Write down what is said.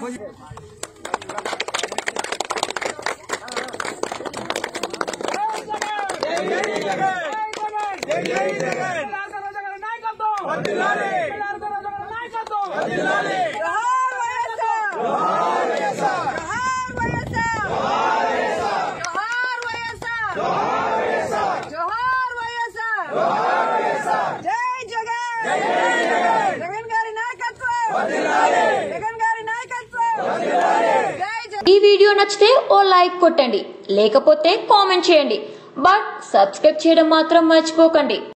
ఈ వీడియో నచ్చితే ఓ లైక్ కొట్టండి, లేకపోతే కామెంట్ చేయండి. బట్ సబ్స్క్రైబ్ చేయడం మాత్రం మర్చిపోకండి.